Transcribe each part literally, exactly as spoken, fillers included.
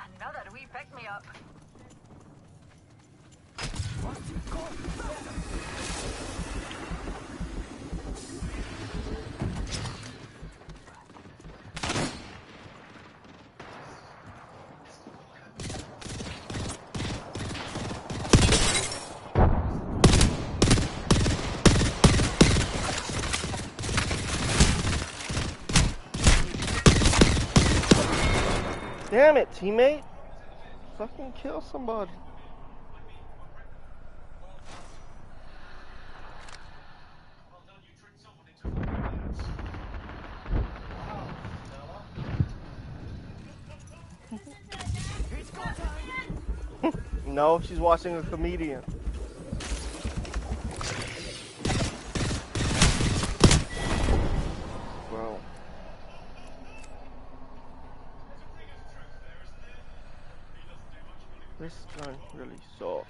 Another wee pick-me-up. Damn it, teammate! Fucking kill somebody. No, she's watching a comedian. Bro. This gun really sucks.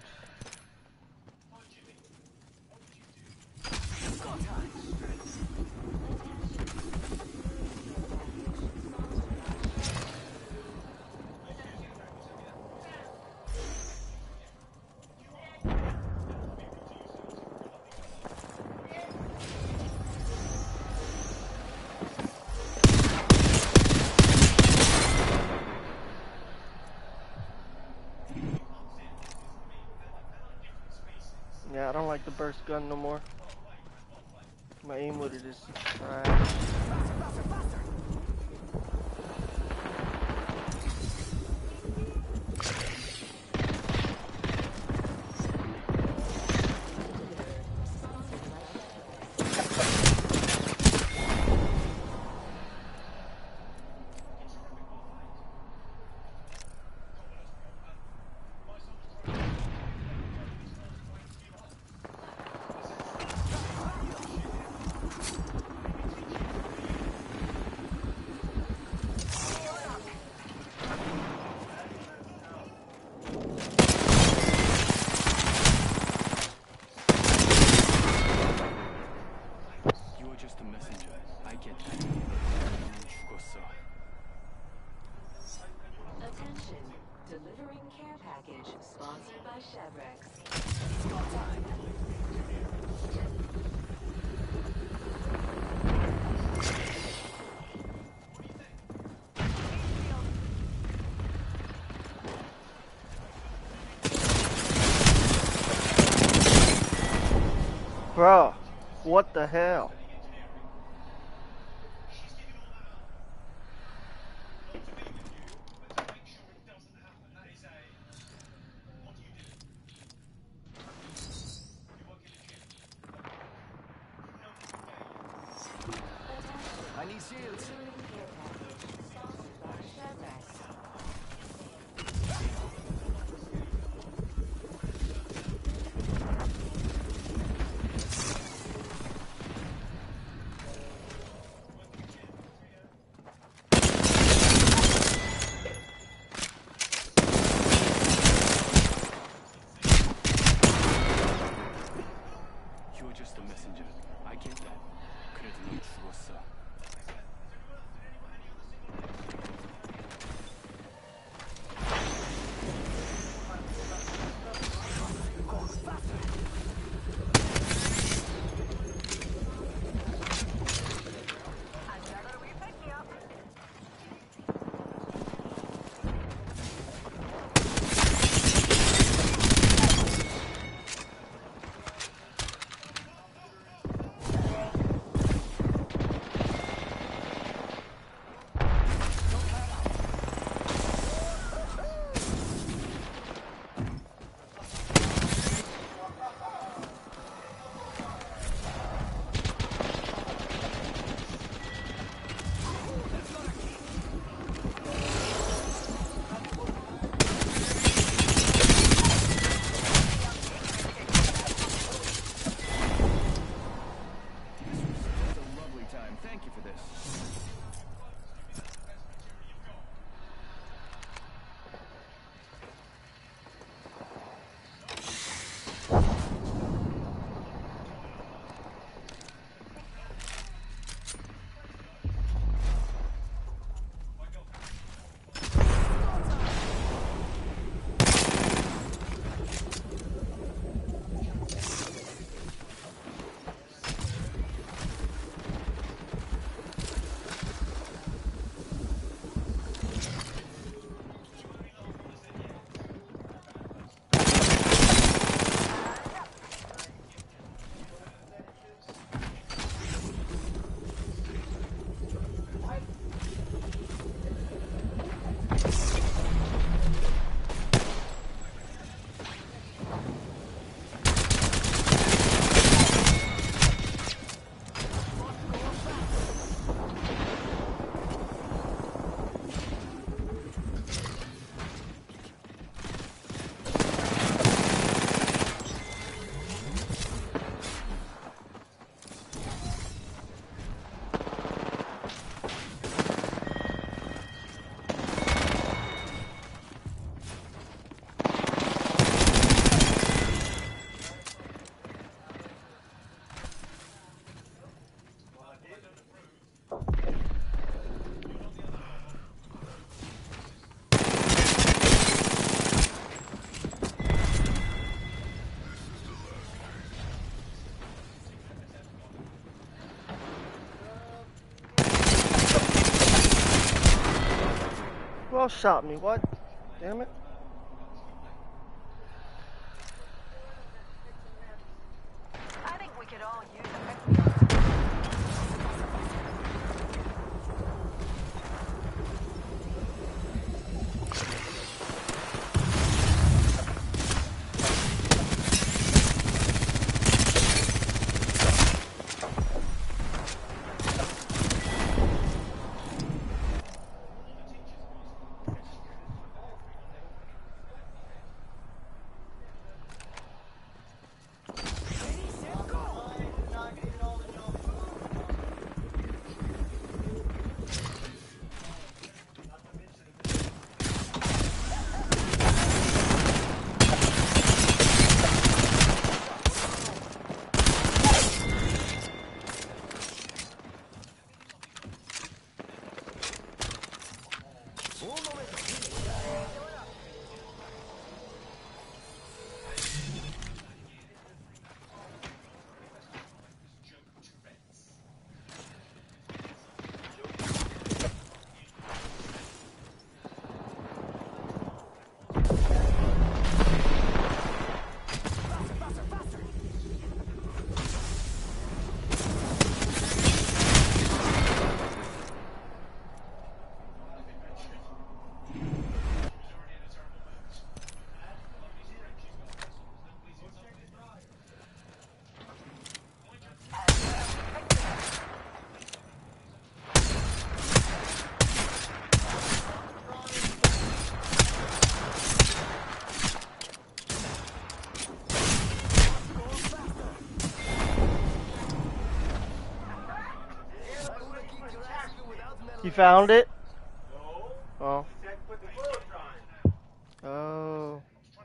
Yeah, I don't like the burst gun no more. My aim with it is trash. Bro, what the hell? I need shields. You're just a messenger. I get that. 그래도 넌 죽었어. else shot me? What? Damn it. I think we could all use a You found it? Oh. Oh.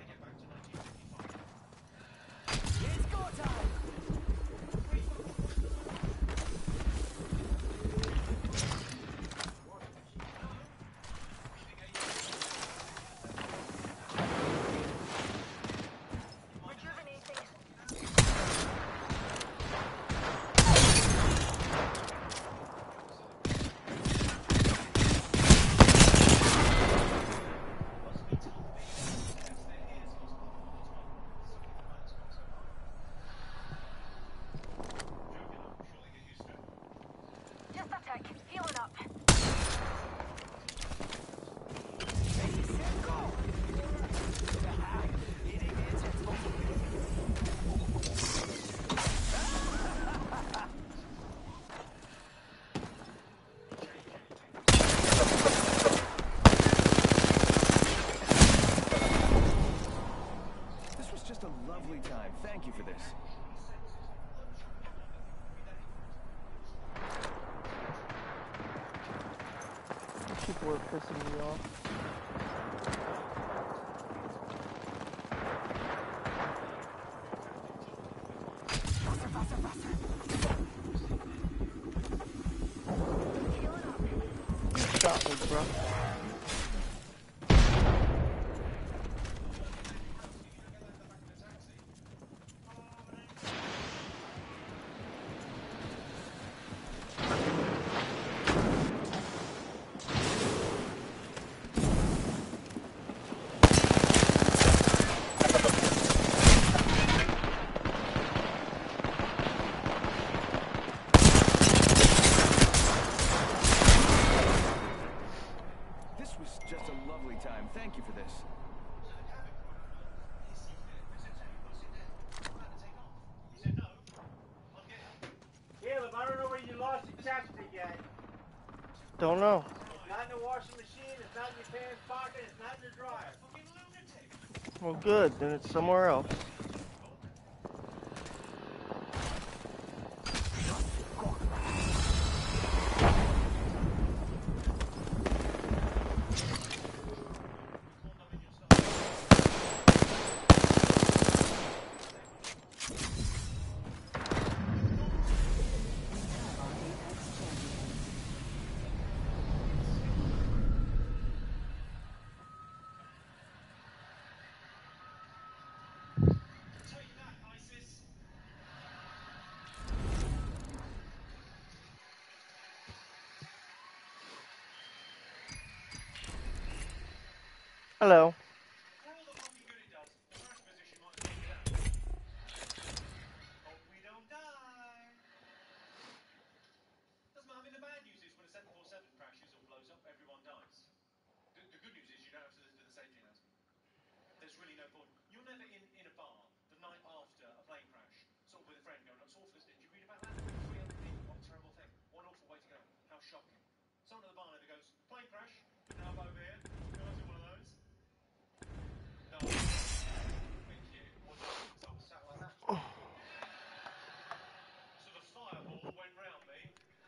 just a tech. Healing up. This was just a lovely time. Thank you for this. People are pissing me off. You shot me, bro. Just a lovely time. Thank you for this. Caleb, I don't know where you lost your chapstick yet. Don't know. It's not in the washing machine, it's not in your pants pocket, it's not in your dryer. Well, good. Then it's somewhere else. Hello. For all the fucking good it does, the first position might be that. Hope we don't die. Doesn't matter. I mean, the bad news is when a seven forty-seven crashes or blows up, everyone dies. The, the good news is you don't have to listen to the safety announcement. There's really no point. You're never in, in a bar the night after a plane crash, sort of with a friend going, it's awful, isn't it? Did you read about that? three hundred people, what a terrible thing. What an awful way to go. How shocking. Someone at the bar never goes, plane crash, now I'm over here. Who else in one of those? No. Thank you. What do you think? So I was sat like that. So the fireball went round me.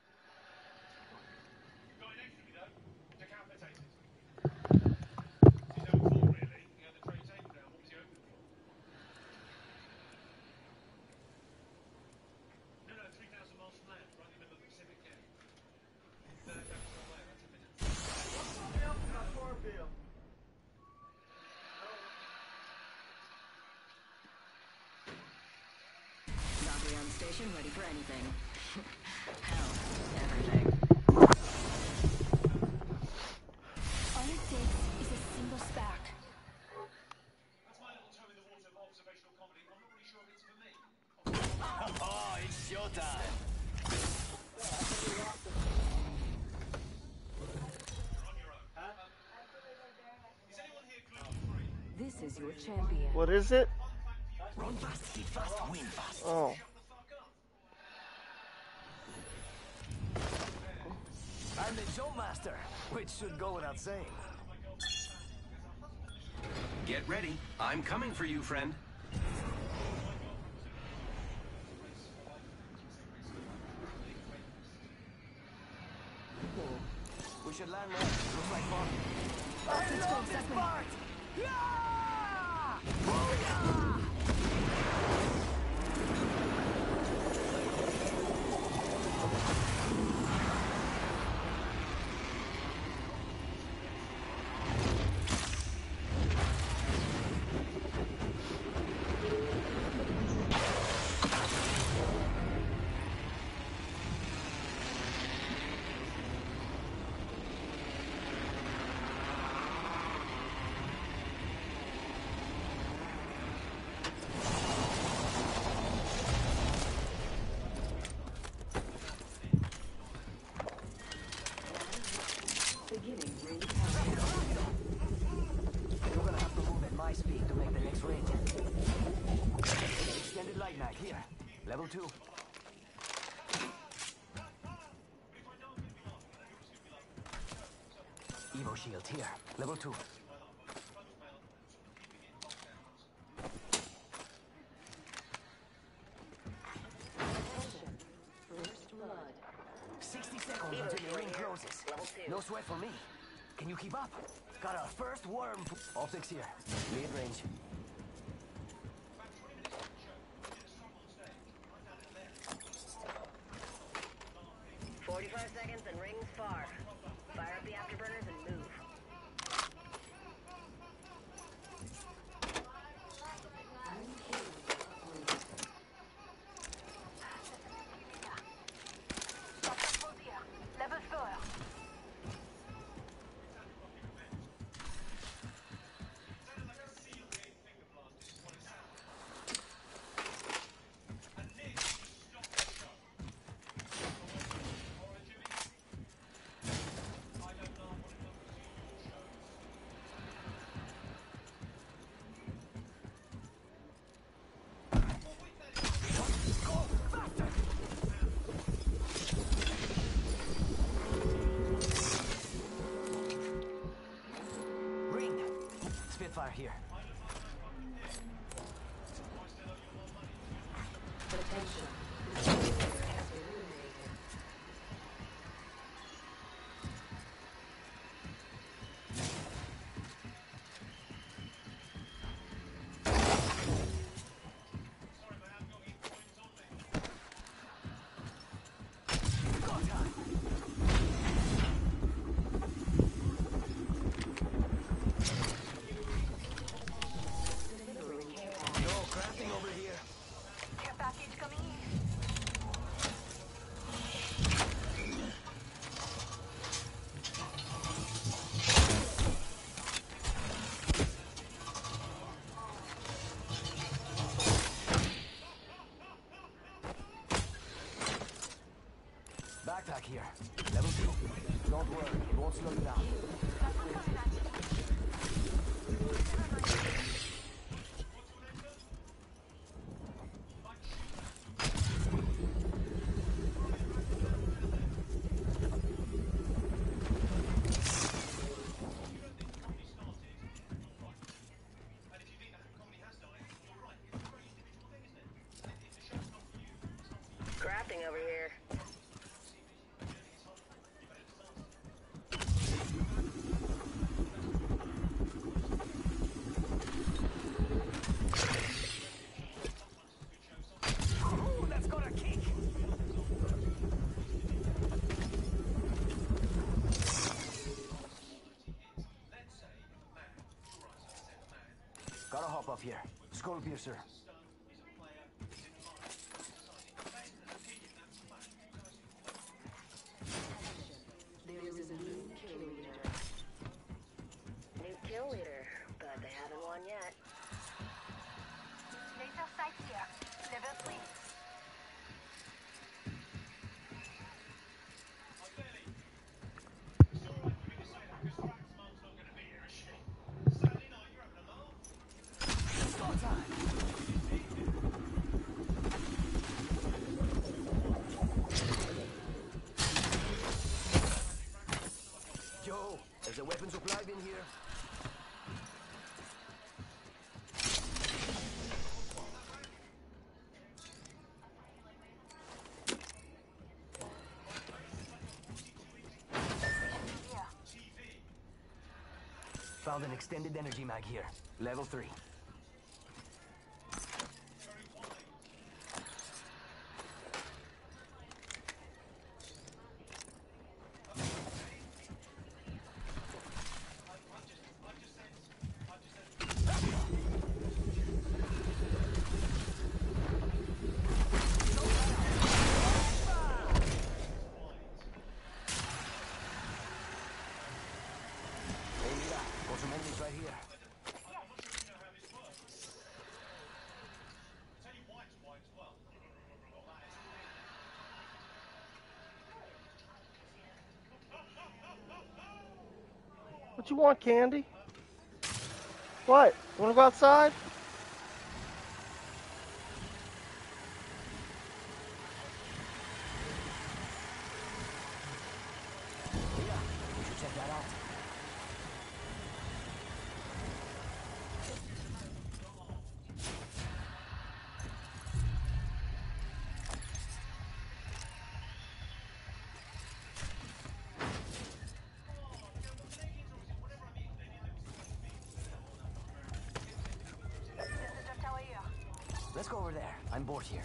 Got it next to me though. Decapitated. His own fault really. He had the tray table down. What was he hoping for? No, no, three thousand miles from land, right in the middle of the Pacific, yeah. No, no, that's not way, that's a minute. Laundry on station, ready for anything. Hell, everything. All it takes is a single spark. That's my little toe in the water of observational comedy. I'm not really sure if it's for me. Oh, it's showtime. You're on your own. Um, is anyone here gluten-free? This is your champion. What is it? Run fast, hit fast, win fast. Oh. Shut the fuck up. I'm the jump master, which should go without saying. Get ready. I'm coming for you, friend. We should land there. Looks like fun. I love this part! Yeah! Booyah! Beginning ring countdown. You're gonna have to move at my speed to make the next ring. Extended light mag here. Level two. Evo shield here. Level two. First blood. sixty seconds until your ring closes. No sweat for me. Can you keep up? Got our first worm. Optics here. Mid range. forty-five seconds and rings far. Fire up the afterburners and move. Level four. Ring. Spitfire here. Attention. No crafting over here. Care package coming in. here. Level two. Don't worry, it won't slow you down. Crafting over here. Ooh, that's got a kick. Gotta hop up here. Skull piercer. There is a new kill leader. New kill leader, but they haven't won yet. Laser sight here. Level three. Start time. Yo, there's a weapon supply bin here. Found an extended energy mag here. Level three. Hey, mira, Consumente's right here. What you want, Candy? What? You wanna go outside? Mira, we should check that out. Visitor tower here. Let's go over there. I'm bored here.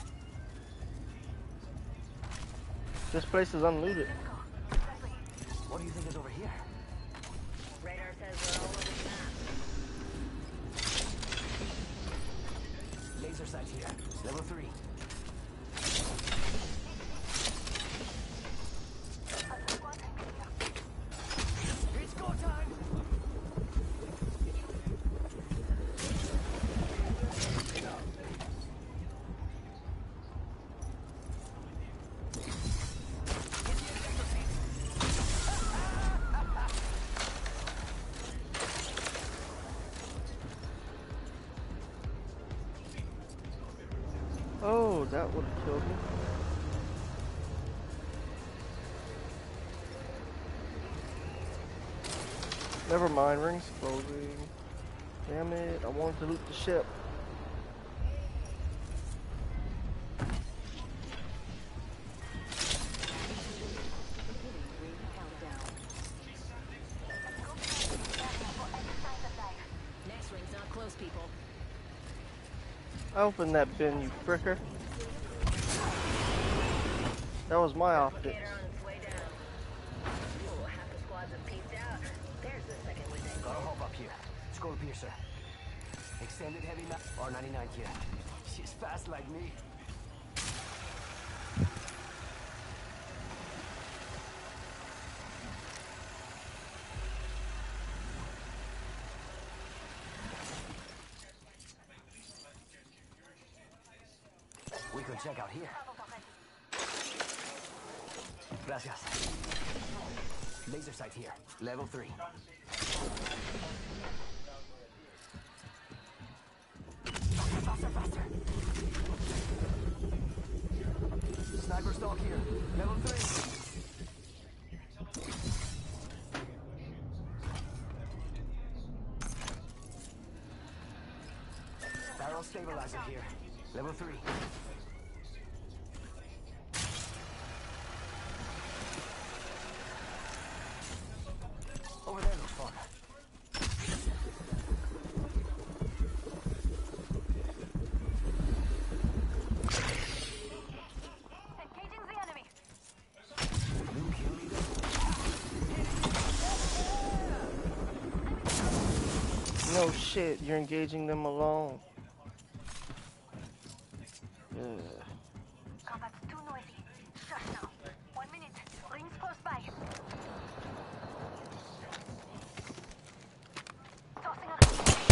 This place is unlooted. What do you think is over here? Radar says we're all over the map. Laser sight here. Level three. It's go time! Oh, that would have killed me. Never mind, ring's closing. Damn it, I wanted to loot the ship. Next ring's not close, people. Open that bin, you fricker. That was my optic. Locator on its way down. Ooh, half the squads have peeked out. There's the second window. Gotta hop up here. Skull piercer. Extended heavy mag. R ninety-nine here. She's fast like me. We could check out here. Gracias. Laser sight here. Level three. Faster, faster. Sniper stalk here. Level three. Barrel stabilizer here. Level three. Over there looks fun. Engaging the enemy. New kill leader. No shit, you're engaging them alone. Ugh. Combat's too noisy. Shush now. One minute. Rings close by. Tossing a...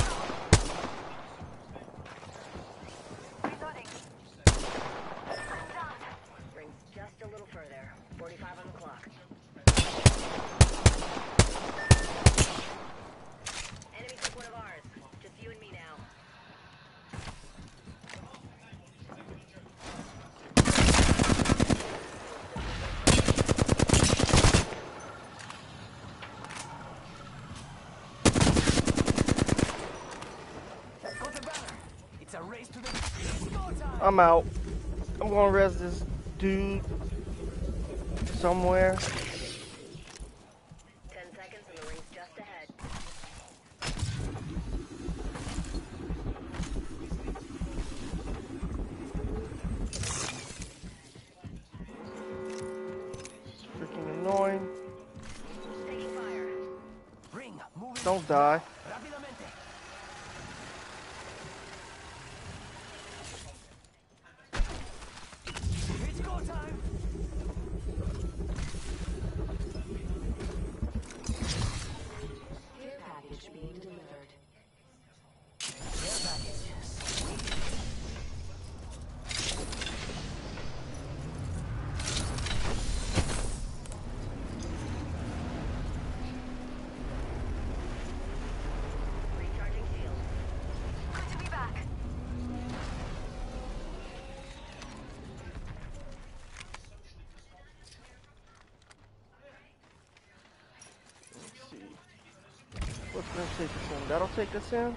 Reloading. I'm down. Rings just a little further. forty-five on the clock. Enemy took one of ours. Just you and me now. Got the banner. It's a race to the... It's go time. I'm out. I'm gonna res this dude somewhere. Ten seconds and the ring's just ahead. It's freaking annoying. Taking fire. Ring, moving. Don't die. Rápidamente. It's go time. Care package being delivered. Care package. Sweet. Recharging shield. Good to be back. Let's see. What's gonna take us in? That'll take us in?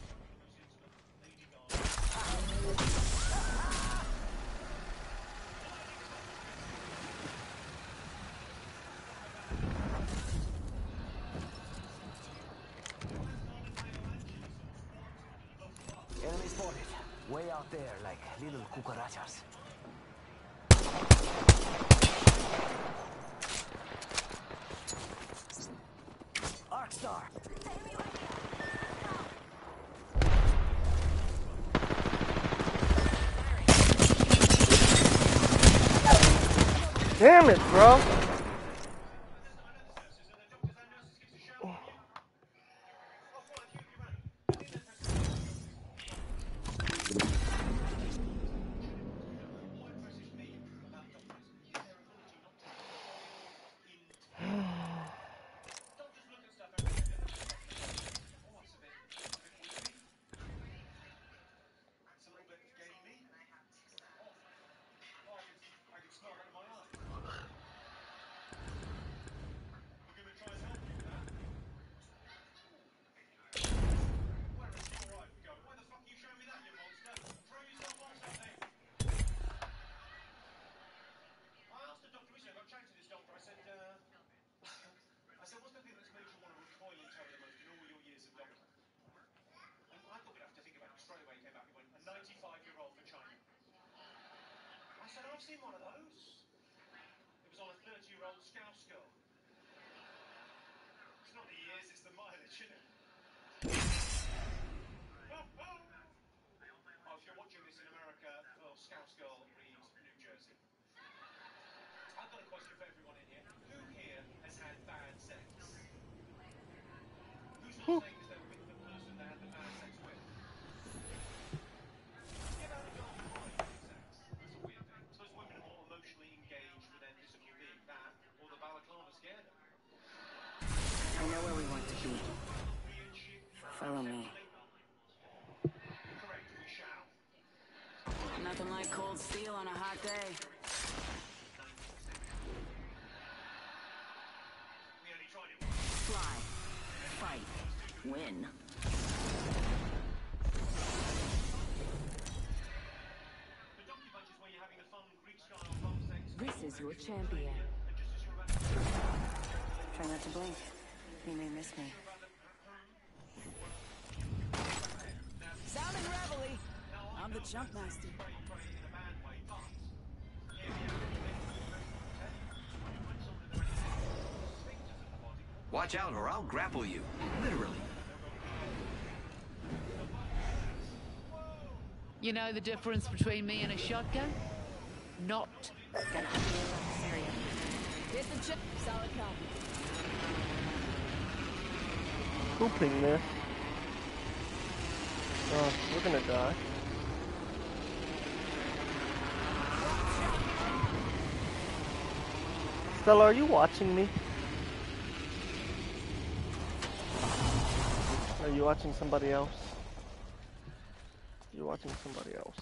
Enemy spotted. Way out there, like little cucarachas. Arcstar. Damn it, bro. I've seen one of those. It was on a thirty-year-old Scout skull. It's not the years, it's the mileage, isn't it? Oh, oh. Oh, if you're watching this in America, well, Scout skull reads New Jersey. I've got a question for everyone in here. Who here has had bad sex? Who's not saying that they're with the person they had the bad sex with? Yeah, but we've got sex. That's a weird thing. Suppose women are more emotionally engaged with their physical being. That like cold steel on a hot day. Fly. Fight. Win. This is your champion. Try not to blink. You may miss me. Sounding reveille. I'm the jump master. Watch out or I'll grapple you. Literally. You know the difference between me and a shotgun? Not. Hit the chip. Solid copy. Pooping this. Oh, we're gonna die. Stella, are you watching me? Are you watching somebody else? You're watching somebody else.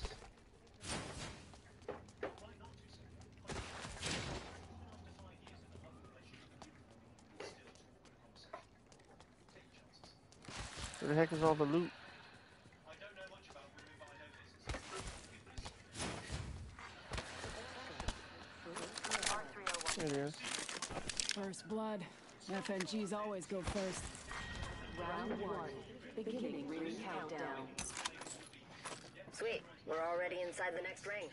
Where the heck is all the loot? There it is. First blood. F N Gs always go first. Round one. Beginning ring countdown. Sweet. We're already inside the next ring.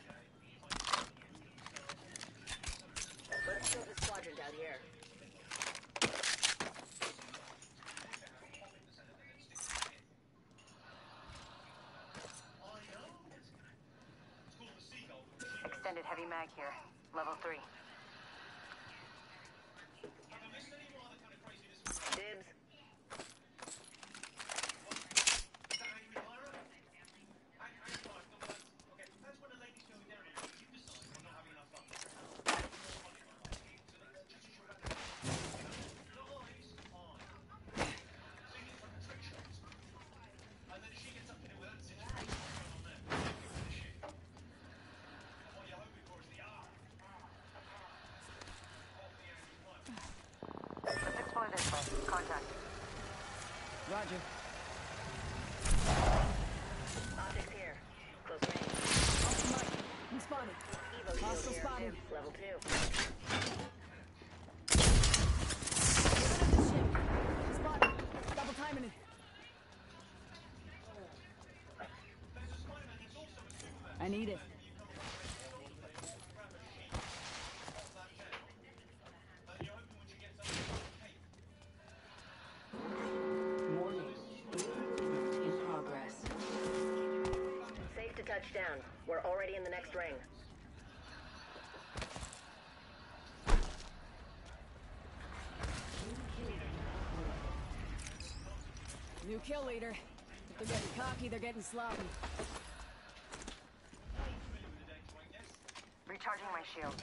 Let's kill this quadrant out here. Extended heavy mag here. Level three. Dibs. Contact. Roger. Optics here. Close range. Off the mic. I'm spotted. Evo shield Hostile here. spotted. Level two. Spotted. Double timing it. I need it. Touchdown. We're already in the next ring. New kill leader. If they're getting cocky, they're getting sloppy. Recharging my shield.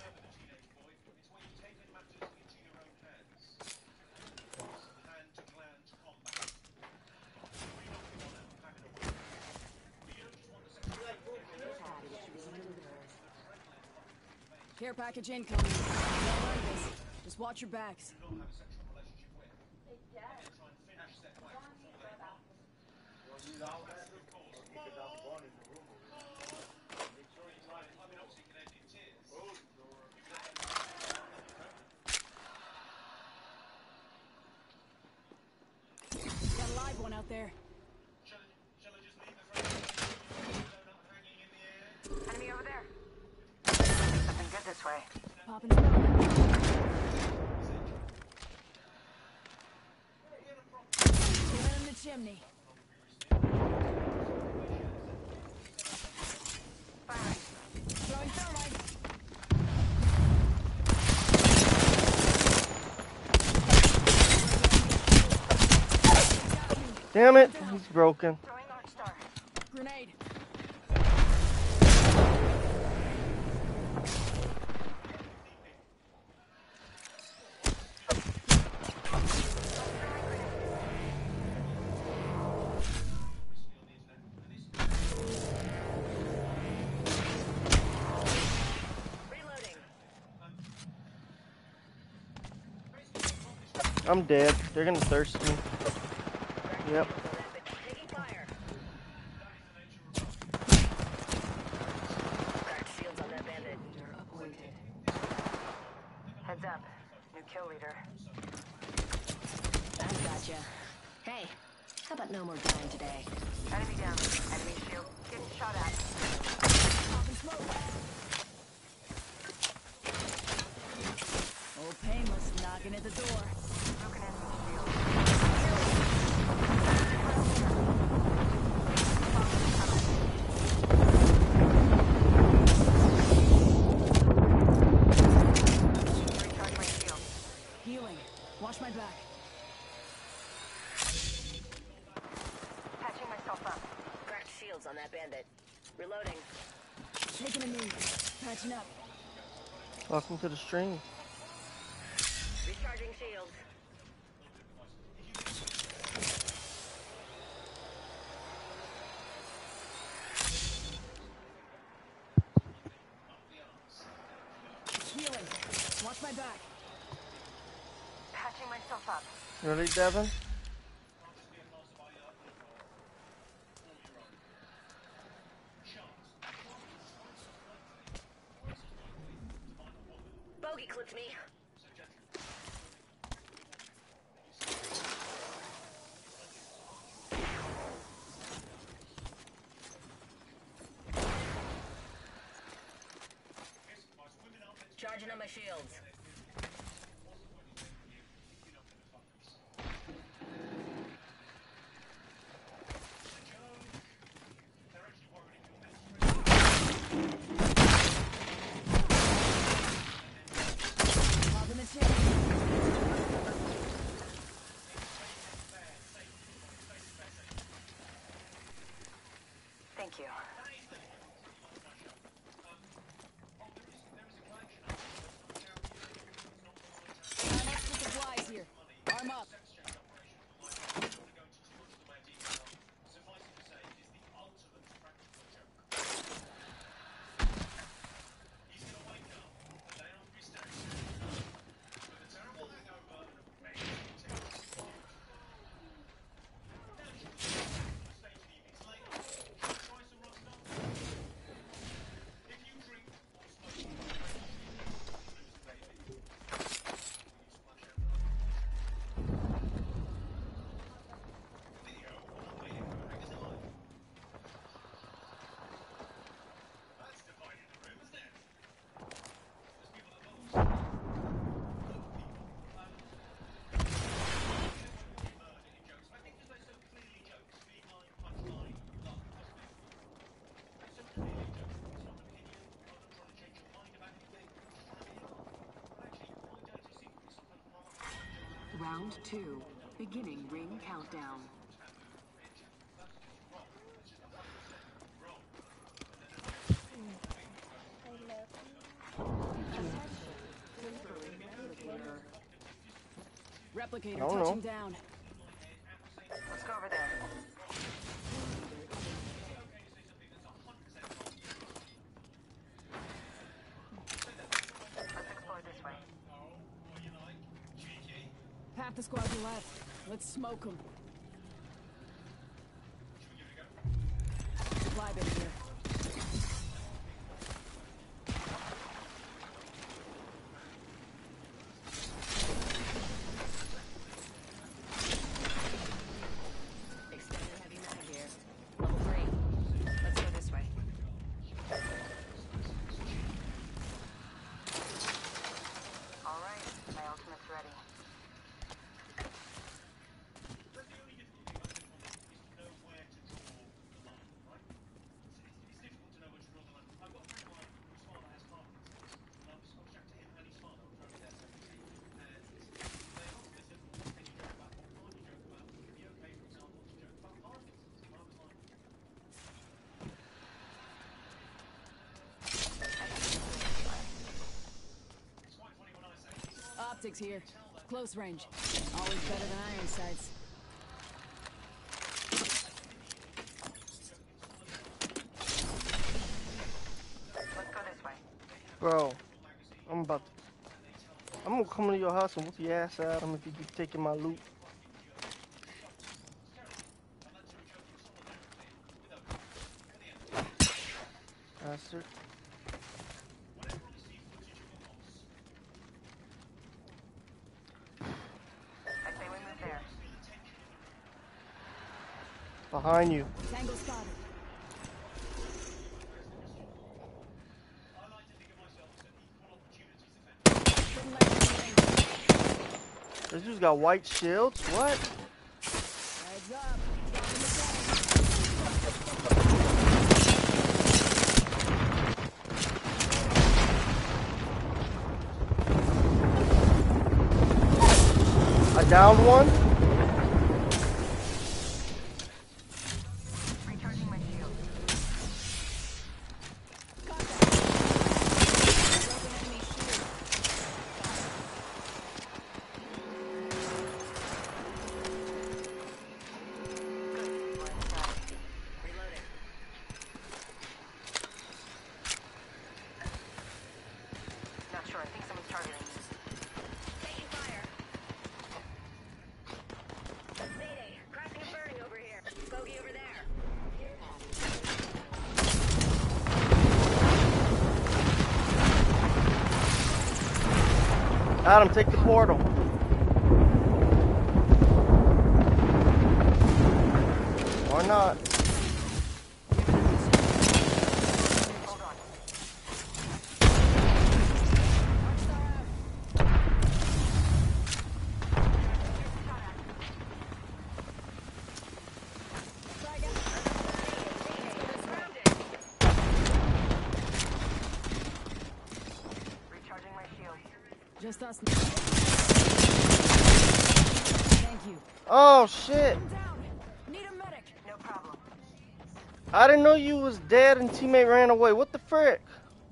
Care package incoming. Don't mind this. Just watch your backs. Got a live one out there. Enemy over there. Looking good this way. Popping spot. Get in the chimney. Firing. Throwing thermite. Damn it, he's broken. Throwing Arc Star. Grenade. I'm dead. They're gonna thirst me. Yep. Taking fire. Cracked shields on that bandit. Appointed. Heads up. New kill leader. I've gotcha. Hey, how about no more dying today? Enemy down. Enemy shield. Getting shot at. Popping smoke. Old Painless knocking at the door. Broken enemy shield. Recharge my shield. Healing. Watch my back. Patching myself up. Cracked shields on that bandit. Reloading. Taking a knee. Patching up. Welcome to the stream. Recharging shields. Healing. Watch my back. Patching myself up. Really, Devin? Bogey clipped me. Charging on my shields. Popping the chain. Thank you. Extra supplies here. Arm up. Round two, beginning ring countdown. Replicator I don't touching know. down. Let's go over there. Let's explore this way. Half the squad are left. Let's smoke them. Supply bin here. Extended heavy mag here. Level three. Let's go this way. All right, my ultimate's ready. Optics here. Close range. Always better than iron sights. Let's go this way. Bro, I'm about to... I'm gonna come to your house and whoop your ass at him if you keep taking my loot. Bastard. I say we move there. Behind you. Tango spotted. Couldn't let him in. This dude's got white shields? What? Heads up. Dropping the I downed one. Recharging my shield. broken enemy shield. Good. We're inside. Reloading. Not sure. I think someone's targeting us. Taking fire. Mayday. Crashing and burning over here. Bogey over there. Adam, take the portal. Or not. Hold on. Recharging my shield. Just us now. Thank you. Oh shit. I'm down. Need a medic. No problem. I didn't know you was dead and teammate ran away. What the frick?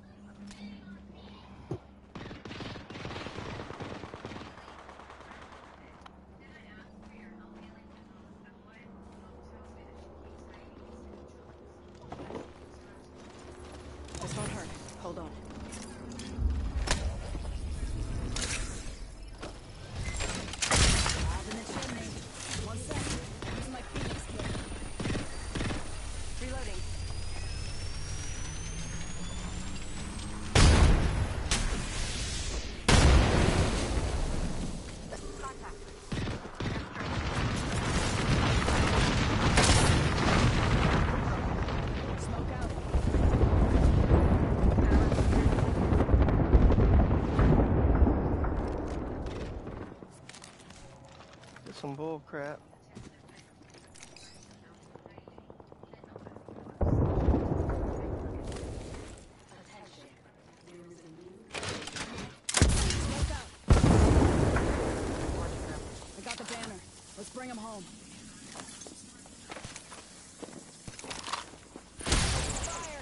This won't hurt. Hold on. Valve in the chimney. One sec. Using my Phoenix kit. Reloading. Contact. Smoke out. It's some bull crap. Smoke out. I got the banner. Let's bring him home. Fire.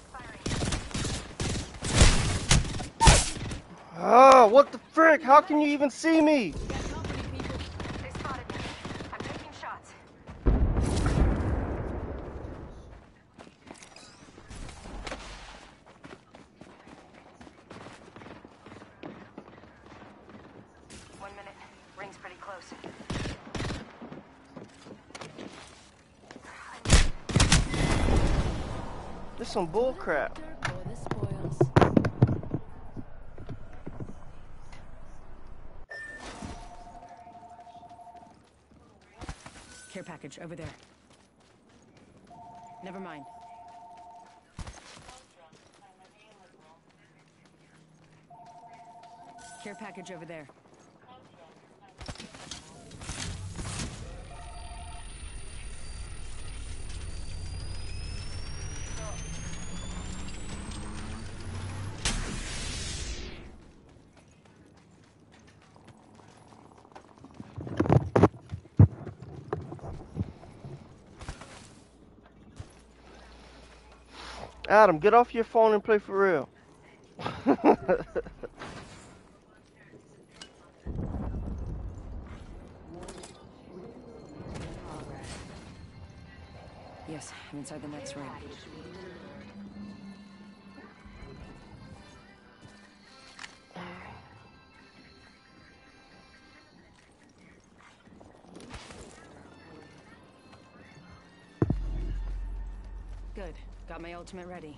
Oh, what the frick? How can you even see me? We got company, people. They spotted me. I'm taking shots. One minute. Ring's pretty close. This some bull crap. For the spoils. Care package over there. Never mind. Care package over there. Adam, get off your phone and play for real. Yes, I'm inside the next ring. Good. Got my ultimate ready.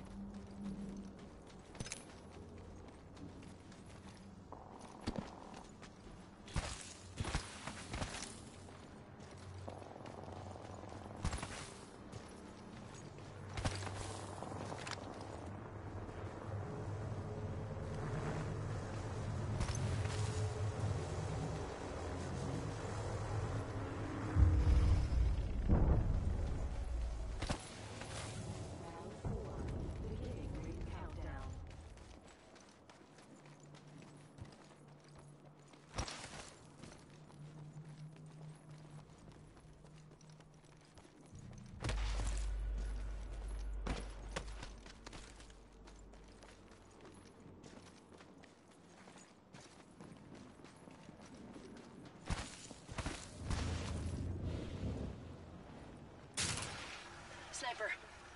Sniper.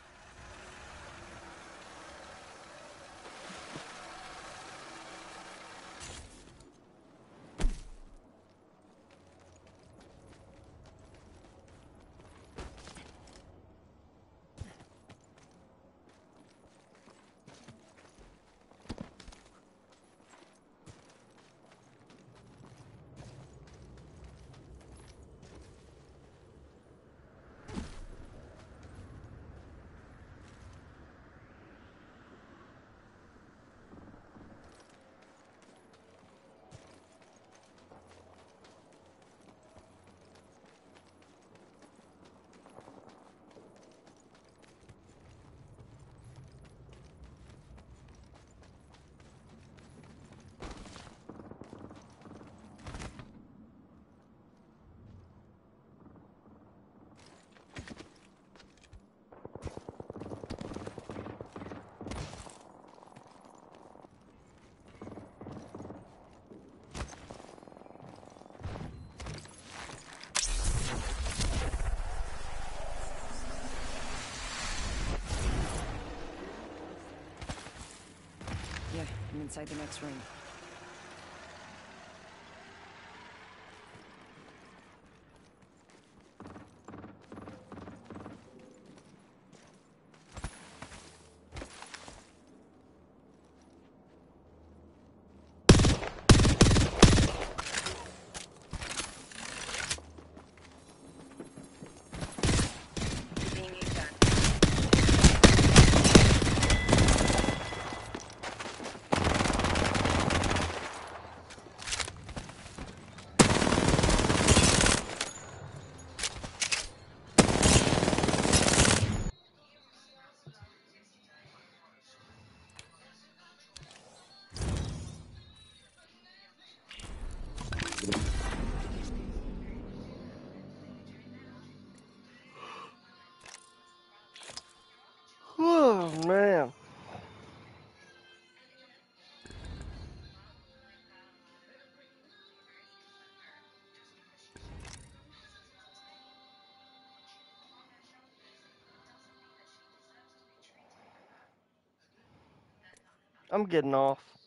Yeah, I'm inside the next ring. Oh, man. I'm getting off.